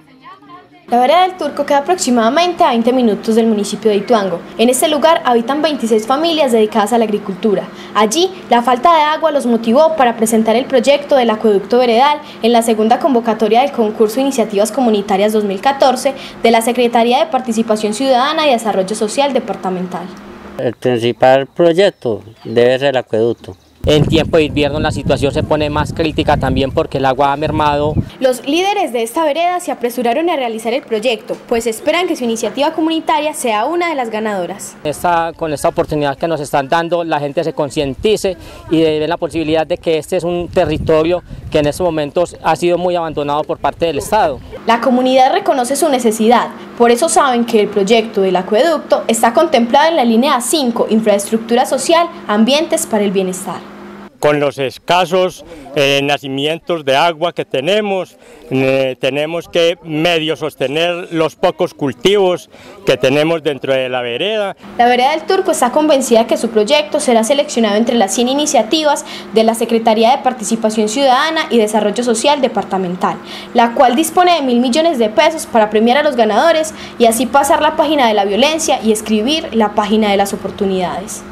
La vereda del Turco queda aproximadamente a 20 minutos del municipio de Ituango. En este lugar habitan 26 familias dedicadas a la agricultura. Allí, la falta de agua los motivó para presentar el proyecto del acueducto veredal en la segunda convocatoria del concurso Iniciativas Comunitarias 2014 de la Secretaría de Participación Ciudadana y Desarrollo Social Departamental. El principal proyecto debe ser el acueducto. En tiempo de invierno la situación se pone más crítica también porque el agua ha mermado. Los líderes de esta vereda se apresuraron a realizar el proyecto, pues esperan que su iniciativa comunitaria sea una de las ganadoras. Con esta oportunidad que nos están dando, la gente se concientice y ve la posibilidad de que este es un territorio que en estos momentos ha sido muy abandonado por parte del Estado. La comunidad reconoce su necesidad, por eso saben que el proyecto del acueducto está contemplado en la línea 5, Infraestructura Social, Ambientes para el Bienestar. Con los escasos nacimientos de agua que tenemos que medio sostener los pocos cultivos que tenemos dentro de la vereda. La vereda del Turco está convencida que su proyecto será seleccionado entre las 100 iniciativas de la Secretaría de Participación Ciudadana y Desarrollo Social Departamental, la cual dispone de 1.000 millones de pesos para premiar a los ganadores y así pasar la página de la violencia y escribir la página de las oportunidades.